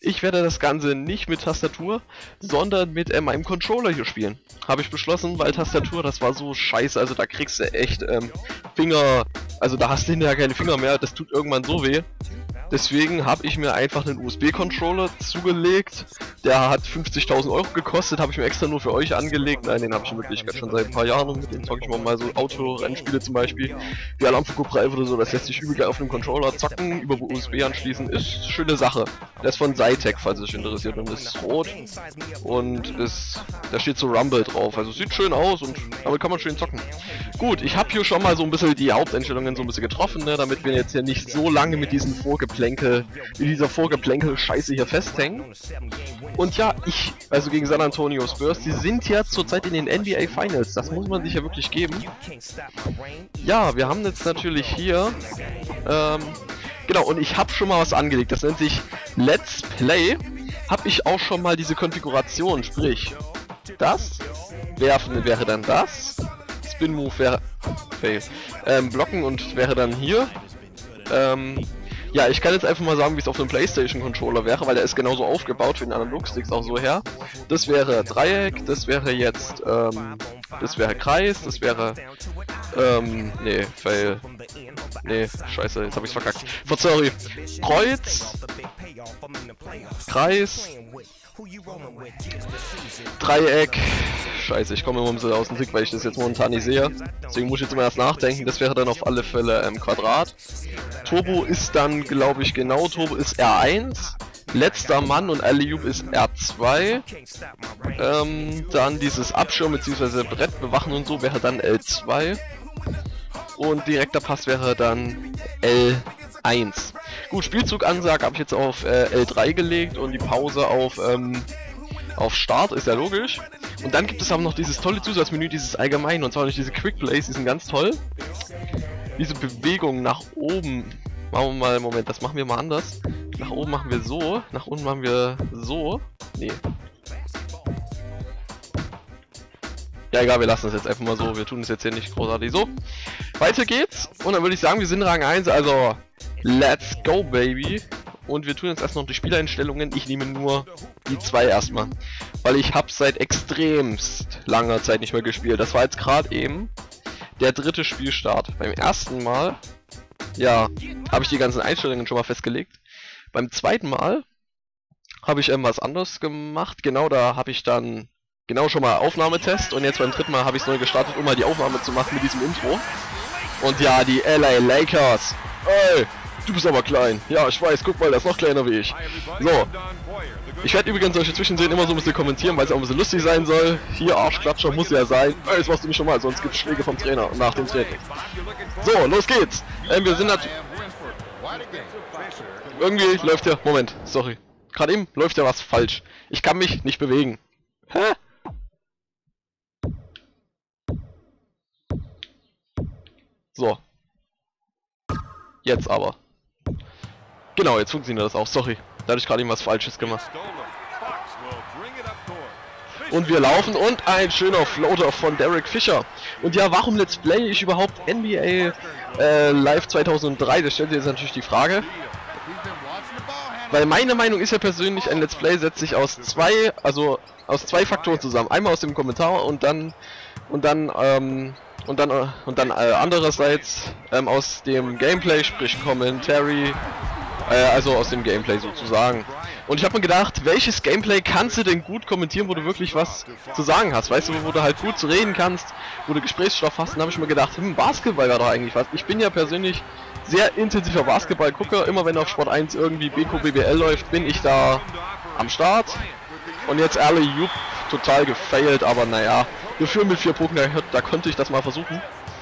ich werde das Ganze nicht mit Tastatur, sondern mit meinem Controller hier spielen. Habe ich beschlossen, weil Tastatur, das war so scheiße, also da kriegst du echt Finger, also da hast du hinterher keine Finger mehr, das tut irgendwann so weh. Deswegen habe ich mir einfach einen USB-Controller zugelegt. Der hat 50.000 Euro gekostet, habe ich mir extra nur für euch angelegt. Nein, den habe ich in Wirklichkeit schon seit ein paar Jahren. Mit dem zocke ich mal so Autorennspiele zum Beispiel. Wie Alarm für Cobra 11 oder so, das lässt sich übel geil auf dem Controller zocken, über USB anschließen. Ist eine schöne Sache. Der ist von Zytec, falls es euch interessiert. Und ist rot. Und da steht so Rumble drauf. Also sieht schön aus und damit kann man schön zocken. Gut, ich habe hier schon mal so ein bisschen die Haupteinstellungen so ein bisschen getroffen, ne, damit wir jetzt hier nicht so lange mit dieser Vorgeplänkel-Scheiße hier festhängen. Und ja, also gegen San Antonio Spurs, die sind ja zurzeit in den NBA Finals, das muss man sich ja wirklich geben. Ja, wir haben jetzt natürlich hier, genau, und ich habe schon mal was angelegt, das nennt sich Let's Play, habe ich auch schon mal diese Konfiguration, sprich, das, werfen wäre dann das, Spin Move wäre, blocken und wäre dann hier, ja, ich kann jetzt einfach mal sagen, wie es auf einem PlayStation Controller wäre, weil der ist genauso aufgebaut für den Analogsticks auch so her. Das wäre Dreieck, das wäre jetzt, das wäre Kreis, das wäre, scheiße, jetzt habe ich's verkackt. Sorry. Kreuz, Kreis, Dreieck, scheiße, ich komme immer ein bisschen aus dem Trick, weil ich das jetzt momentan nicht sehe. Deswegen muss ich jetzt immer erst nachdenken, das wäre dann auf alle Fälle Quadrat. Turbo ist dann, glaube ich, genau, Turbo ist R1. Letzter Mann und Alley-Oop ist R2. Dann dieses Abschirm bzw. Brett bewachen und so wäre dann L2. Und direkter Pass wäre dann L1. Gut, Spielzugansage habe ich jetzt auf L3 gelegt und die Pause auf Start, ist ja logisch. Und dann gibt es aber noch dieses tolle Zusatzmenü, dieses allgemein, und zwar nicht diese Quick Plays, die sind ganz toll. Diese Bewegung nach oben, machen wir mal, Moment, das machen wir mal anders. Nach oben machen wir so, nach unten machen wir so. Nee. Ja egal, wir lassen es jetzt einfach mal so, wir tun es jetzt hier nicht großartig so. Weiter geht's, und dann würde ich sagen, wir sind Rang 1, also let's go baby. Und wir tun jetzt erst noch die Spieleinstellungen. Ich nehme nur die 2 erstmal, weil ich habe seit extremst langer Zeit nicht mehr gespielt. Das war jetzt gerade eben der 3. Spielstart. Beim ersten Mal, ja, habe ich die ganzen Einstellungen schon mal festgelegt. Beim zweiten Mal habe ich was anderes gemacht. Genau, da habe ich dann schon mal Aufnahmetest, und jetzt beim 3. Mal habe ich es neu gestartet, um mal die Aufnahme zu machen mit diesem Intro. Und ja, die LA Lakers. Ey! Du bist aber klein. Ja, ich weiß, guck mal, der ist noch kleiner wie ich. So. Ich werde übrigens solche Zwischensehen immer so ein bisschen kommentieren, weil es auch ein bisschen lustig sein soll. Hier, Arschklatscher muss ja sein. Ey, das machst du nicht schon mal, sonst gibt es Schläge vom Trainer nach dem Training. So, los geht's. Wir sind natürlich... Irgendwie läuft ja... Moment, sorry. Gerade eben läuft ja was falsch. Ich kann mich nicht bewegen. Hä? So. Jetzt aber. Genau, jetzt funktioniert das auch. Sorry, da hatte ich gerade irgendwas Falsches gemacht. Und wir laufen, und ein schöner Floater von Derek Fisher. Und ja, warum Let's Play ich überhaupt NBA Live 2003? Das stellt sich jetzt natürlich die Frage. Weil meine Meinung ist ja persönlich, ein Let's Play setzt sich aus zwei Faktoren zusammen. Einmal aus dem Kommentar und dann andererseits aus dem Gameplay, sprich Commentary, also aus dem Gameplay sozusagen. Und ich habe mir gedacht, welches Gameplay kannst du denn gut kommentieren, wo du wirklich was zu sagen hast, weißt du, wo du halt gut zu reden kannst, wo du Gesprächsstoff hast. Und habe ich mir gedacht, Basketball wäre doch eigentlich was. Ich bin ja persönlich sehr intensiver Basketball-Gucker, immer wenn auf Sport 1 irgendwie BBL läuft, bin ich da am Start. Und jetzt Alley-Oop total gefailt, aber naja, wir führen mit 4 Punkten, da konnte ich das mal versuchen.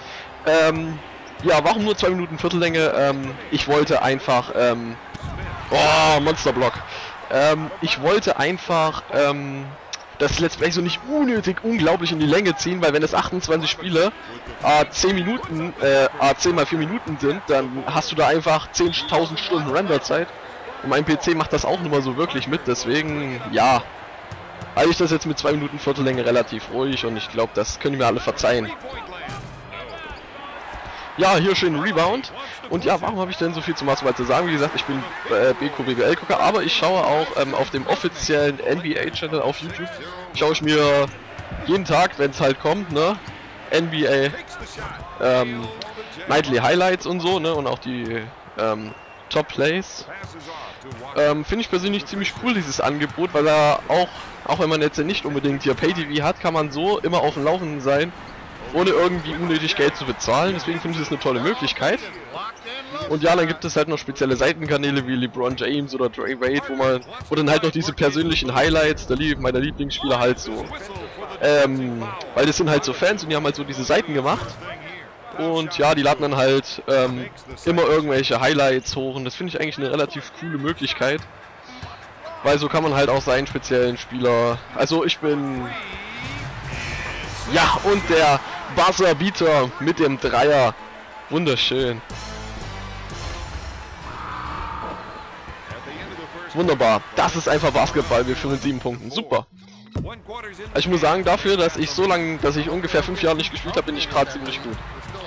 Ja, warum nur 2 Minuten Viertellänge? Ich wollte einfach, Monsterblock. Ich wollte einfach, das Let's Play so nicht unnötig unglaublich in die Länge ziehen, weil wenn es 28 Spiele, 10 Minuten, 10 mal 4 Minuten sind, dann hast du da einfach 10.000 Stunden Renderzeit. Und mein PC macht das auch nicht mal so wirklich mit, deswegen, ja, halte ich das jetzt mit 2 Minuten Viertellänge relativ ruhig, und ich glaube, das können mir alle verzeihen. Ja, hier schön Rebound. Und ja, warum habe ich denn so viel zum Basketball zu sagen? Wie gesagt, ich bin BQ BWL-Gucker, aber ich schaue auch auf dem offiziellen NBA-Channel auf YouTube. Schaue ich mir jeden Tag, wenn es halt kommt, ne, NBA Nightly Highlights und so, ne, und auch die Top Plays. Finde ich persönlich ziemlich cool, dieses Angebot, weil er auch wenn man jetzt nicht unbedingt hier Pay-TV hat, kann man so immer auf dem Laufenden sein, ohne irgendwie unnötig Geld zu bezahlen. Deswegen finde ich das eine tolle Möglichkeit. Und ja, dann gibt es halt noch spezielle Seitenkanäle wie LeBron James oder Dre Wade, wo dann halt noch diese persönlichen Highlights meiner Lieblingsspieler halt so, weil das sind halt so Fans und die haben halt so diese Seiten gemacht. Und ja, die laden dann halt immer irgendwelche Highlights hoch und das finde ich eigentlich eine relativ coole Möglichkeit. Weil so kann man halt auch seinen speziellen Spieler, also ich bin, ja, und der Buzzer-Beater mit dem Dreier, wunderschön. Wunderbar, das ist einfach Basketball, wir führen mit 7 Punkten, super. Also ich muss sagen, dafür, dass ich ungefähr 5 Jahre nicht gespielt habe, bin ich gerade ziemlich gut.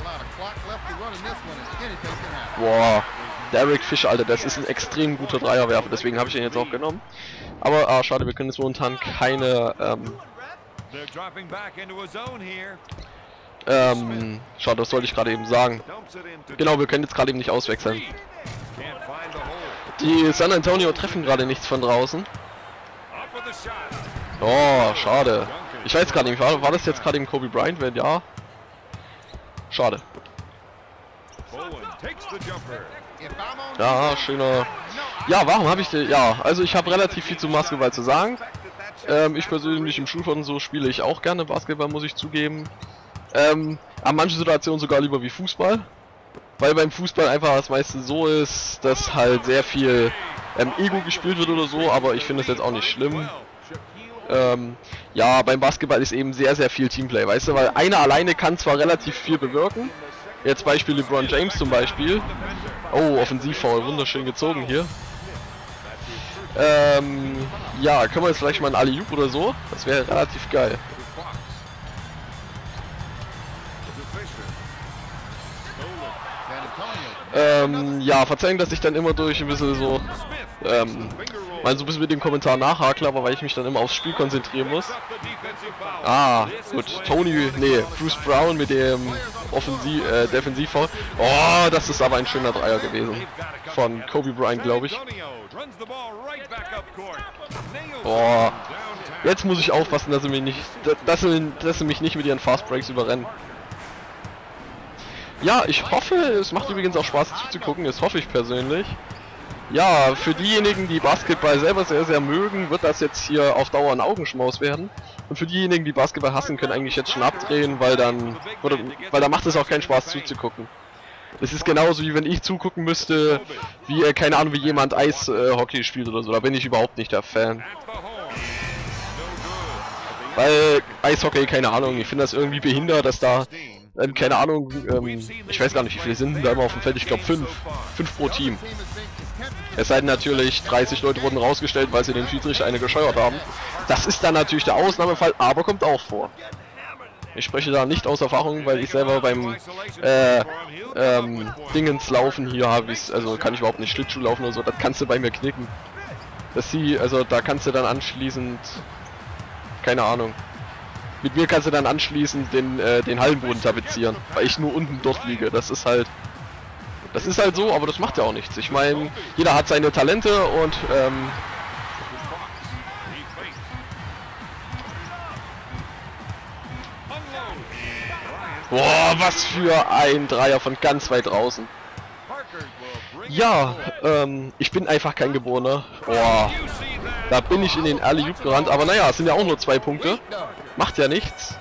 Boah, Derek Fisher, Alter, das ist ein extrem guter Dreierwerfer, deswegen habe ich ihn jetzt auch genommen. Aber schade, wir können jetzt momentan keine, schade, das sollte ich gerade eben sagen. Genau, wir können jetzt gerade eben nicht auswechseln. Die San Antonio treffen gerade nichts von draußen. Oh, schade. Ich weiß gerade nicht, war das jetzt gerade im Kobe Bryant? Wenn ja. Schade. Ja, schöner. Ja, warum habe ich den? Ja, also ich habe relativ viel zum Basketball zu sagen. Ich persönlich im Schulfach und so spiele ich auch gerne Basketball, muss ich zugeben. An manchen Situationen sogar lieber wie Fußball. Weil beim Fußball einfach das meiste so ist, dass halt sehr viel Ego gespielt wird oder so, aber ich finde es jetzt auch nicht schlimm. Ja, beim Basketball ist eben sehr, sehr viel Teamplay, weißt du, weil einer alleine kann zwar relativ viel bewirken, jetzt Beispiel LeBron James zum Beispiel. Oh, Offensivfoul, wunderschön gezogen hier. Ja, können wir jetzt vielleicht mal einen Alley-Oop oder so? Das wäre relativ geil. Ja, verzeihen, dass ich dann immer durch ein bisschen so, mal so ein bisschen mit dem Kommentar nachhakle, aber weil ich mich dann immer aufs Spiel konzentrieren muss. Ah, gut, Bruce Brown mit dem Defensivfoul. Oh, das ist aber ein schöner Dreier gewesen. Von Kobe Bryant, glaube ich. Boah, jetzt muss ich aufpassen, dass sie mich nicht mit ihren Fast Breaks überrennen. Ja, ich hoffe, es macht übrigens auch Spaß zuzugucken, das hoffe ich persönlich. Ja, für diejenigen, die Basketball selber sehr, sehr mögen, wird das jetzt hier auf Dauer ein Augenschmaus werden. Und für diejenigen, die Basketball hassen, können eigentlich jetzt schon abdrehen, weil da macht es auch keinen Spaß zuzugucken. Es ist genauso wie wenn ich zugucken müsste, wie, keine Ahnung, wie jemand Eishockey spielt oder so, da bin ich überhaupt nicht der Fan. Weil Eishockey, keine Ahnung, ich finde das irgendwie behindert, dass da, keine Ahnung, ich weiß gar nicht, wie viele sind da immer auf dem Feld, ich glaube 5 pro Team. Es sei denn natürlich, 30 Leute wurden rausgestellt, weil sie den Schiedsrichter eine gescheuert haben. Das ist dann natürlich der Ausnahmefall, aber kommt auch vor. Ich spreche da nicht aus Erfahrung, weil ich selber beim Dingens laufen hier habe ich, also kann ich überhaupt nicht Schlittschuh laufen oder so, das kannst du bei mir knicken. Also da kannst du dann anschließend, keine Ahnung, mit mir kannst du dann anschließend den Hallenboden tapezieren, weil ich nur unten dort liege. Das ist halt so, aber das macht ja auch nichts. Ich meine, jeder hat seine Talente und boah, was für ein Dreier von ganz weit draußen. Ja, ich bin einfach kein Geborener. Boah, da bin ich in den Alley-Oop gerannt, aber naja, es sind ja auch nur 2 Punkte. Macht ja nichts.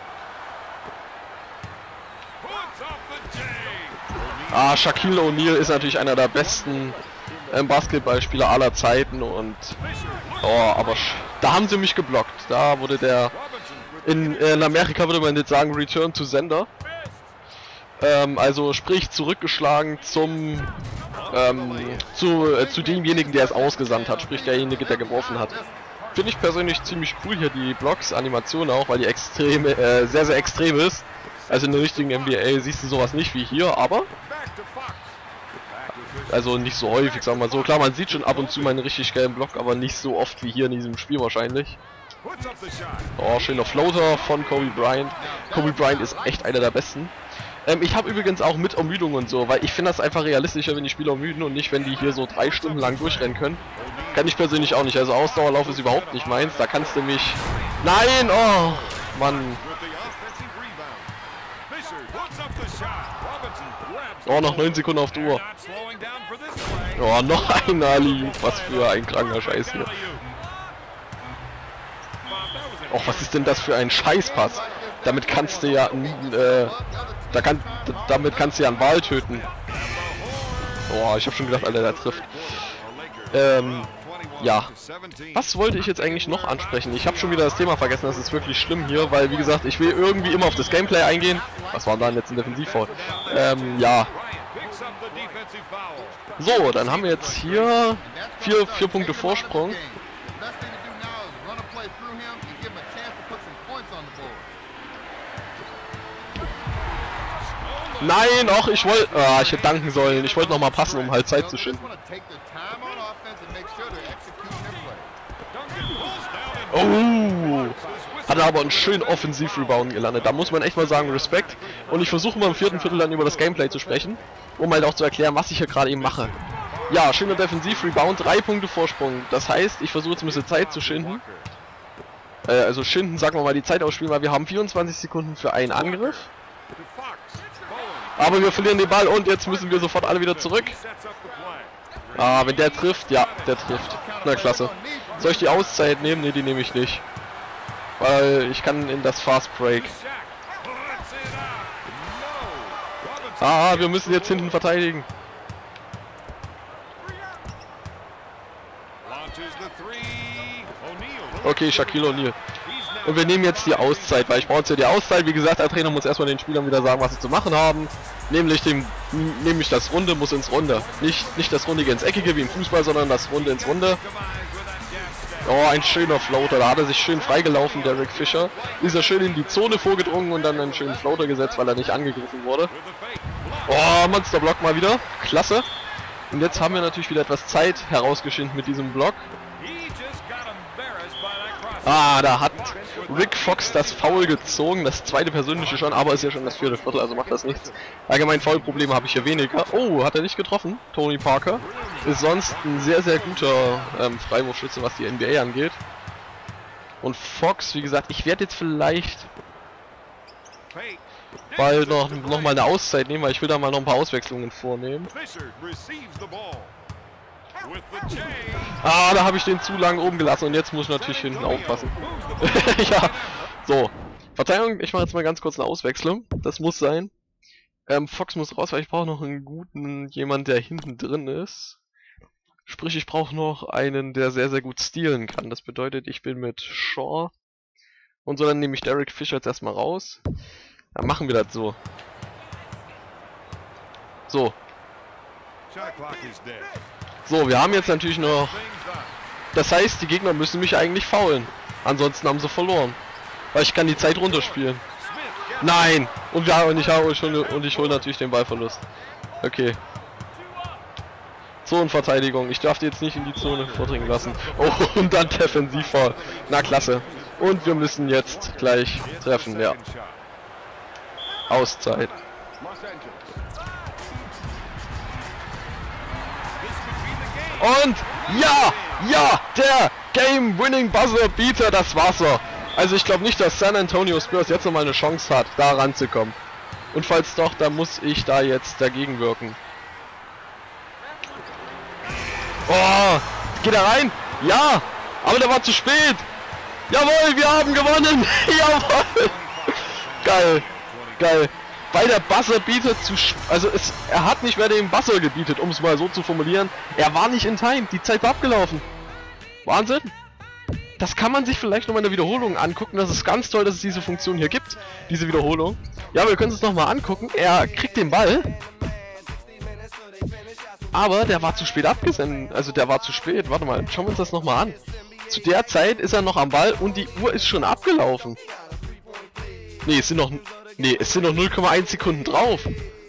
Ah, Shaquille O'Neal ist natürlich einer der besten Basketballspieler aller Zeiten und oh, aber da haben sie mich geblockt. Da wurde der in Amerika würde man jetzt sagen Return to Sender. Also sprich zurückgeschlagen zu demjenigen, der es ausgesandt hat, sprich derjenige, der geworfen hat. Finde ich persönlich ziemlich cool hier die Blocks, Animation auch, weil die sehr, sehr extrem ist. Also in der richtigen NBA siehst du sowas nicht wie hier, aber also nicht so häufig, sagen wir mal so. Klar, man sieht schon ab und zu mal einen richtig geilen Block, aber nicht so oft wie hier in diesem Spiel wahrscheinlich. Oh, schöner Floater von Kobe Bryant. Kobe Bryant ist echt einer der besten. Ich habe übrigens auch mit Ermüdung und so, weil ich finde das einfach realistischer, wenn die Spieler ermüden und nicht, wenn die hier so 3 Stunden lang durchrennen können. Kann ich persönlich auch nicht. Also Ausdauerlauf ist überhaupt nicht meins. Da kannst du mich... Nein! Oh, Mann. Oh, noch 9 Sekunden auf der Uhr. Oh, noch ein Ali. Was für ein kranker Scheiß hier. Och, was ist denn das für ein Scheißpass? Damit kannst du ja... damit kannst du ja einen Ball töten. Oh, ich habe schon gedacht, Alter, der trifft. Ja. Was wollte ich jetzt eigentlich noch ansprechen? Ich habe schon wieder das Thema vergessen, das ist wirklich schlimm hier, weil wie gesagt, ich will irgendwie immer auf das Gameplay eingehen. Was war denn jetzt ein Defensivfoul? Ja. So, dann haben wir jetzt hier 4 Punkte Vorsprung. Nein, och, ich wollte... Ah, ich hätte danken sollen. Ich wollte noch mal passen, um halt Zeit zu schinden. Oh! Hat er aber einen schönen Offensiv-Rebound gelandet. Da muss man echt mal sagen, Respekt. Und ich versuche mal im 4. Viertel dann über das Gameplay zu sprechen, um halt auch zu erklären, was ich hier gerade eben mache. Ja, schöner Defensiv-Rebound, 3 Punkte Vorsprung. Das heißt, ich versuche jetzt ein bisschen Zeit zu schinden. Also schinden, sagen wir mal, die Zeit ausspielen, weil wir haben 24 Sekunden für einen Angriff. Aber wir verlieren den Ball und jetzt müssen wir sofort alle wieder zurück. Ah, wenn der trifft, ja, der trifft. Na klasse. Soll ich die Auszeit nehmen? Ne, die nehme ich nicht. Weil ich kann in das Fast Break. Ah, wir müssen jetzt hinten verteidigen. Okay, Shaquille O'Neal. Und wir nehmen jetzt die Auszeit, weil ich brauche jetzt ja die Auszeit. Wie gesagt, der Trainer muss erstmal den Spielern wieder sagen, was sie zu machen haben. Nämlich das Runde muss ins Runde. Nicht das Rundige ins Eckige wie im Fußball, sondern das Runde ins Runde. Oh, ein schöner Floater. Da hat er sich schön freigelaufen, Derek Fisher. Ist er schön in die Zone vorgedrungen und dann einen schönen Floater gesetzt, weil er nicht angegriffen wurde. Oh, Monsterblock mal wieder. Klasse. Und jetzt haben wir natürlich wieder etwas Zeit herausgeschinden mit diesem Block. Ah, da hat Rick Fox das Foul gezogen, das zweite persönliche schon, aber ist ja schon das 4. Viertel, also macht das nichts. Allgemein Foul-Probleme habe ich hier weniger. Oh, hat er nicht getroffen, Tony Parker. Ist sonst ein sehr, sehr guter Freiwurfschütze, was die NBA angeht. Und Fox, wie gesagt, ich werde jetzt vielleicht bald noch mal eine Auszeit nehmen, weil ich will da mal noch ein paar Auswechslungen vornehmen. Ah, da habe ich den zu lang oben gelassen und jetzt muss ich natürlich hinten aufpassen. Ja, so. Verzeihung, ich mache jetzt mal ganz kurz eine Auswechslung. Das muss sein. Fox muss raus, weil ich brauche noch einen guten, jemand, der hinten drin ist. Sprich, ich brauche noch einen, der sehr, sehr gut stealen kann. Das bedeutet, ich bin mit Shaw. Und so, dann nehme ich Derek Fisher jetzt erstmal raus. Dann machen wir das so. So. So, wir haben jetzt natürlich noch... Das heißt, die Gegner müssen mich eigentlich foulen. Ansonsten haben sie verloren. Weil ich kann die Zeit runterspielen. Nein! Und ich hole natürlich den Ballverlust. Okay. Zonenverteidigung. Ich darf die jetzt nicht in die Zone vordringen lassen. Oh, und dann Defensivfoul. Na klasse. Und wir müssen jetzt gleich treffen, ja. Auszeit. Und ja, der Game-Winning Buzzer Beater, das war's so. Also ich glaube nicht, dass San Antonio Spurs jetzt nochmal eine Chance hat, da ranzukommen. Und falls doch, dann muss ich da jetzt dagegen wirken. Oh, geht er rein? Ja, aber der war zu spät. Jawohl, wir haben gewonnen. Jawohl. Geil, geil. Weil der Buzzer bietet er hat nicht mehr den Buzzer gebietet, um es mal so zu formulieren. Er war nicht in Time, die Zeit war abgelaufen. Wahnsinn. Das kann man sich vielleicht nochmal in der Wiederholung angucken. Das ist ganz toll, dass es diese Funktion hier gibt, diese Wiederholung. Ja, wir können es nochmal angucken. Er kriegt den Ball. Aber der war zu spät abgesendet. Also der war zu spät. Warte mal, schauen wir uns das nochmal an. Zu der Zeit ist er noch am Ball und die Uhr ist schon abgelaufen. Nee, es sind noch... Nee, es sind noch 0,1 Sekunden drauf.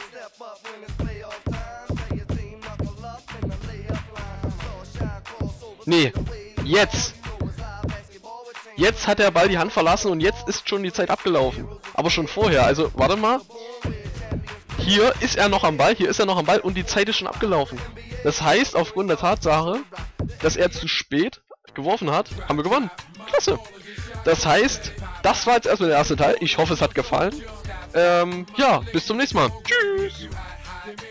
Nee, jetzt. Jetzt hat der Ball die Hand verlassen und jetzt ist schon die Zeit abgelaufen. Aber schon vorher, also warte mal. Hier ist er noch am Ball, hier ist er noch am Ball und die Zeit ist schon abgelaufen. Das heißt, aufgrund der Tatsache, dass er zu spät geworfen hat, haben wir gewonnen. Klasse. Das heißt, das war jetzt erstmal der erste Teil. Ich hoffe, es hat gefallen. Ja, bis zum nächsten Mal. Tschüss.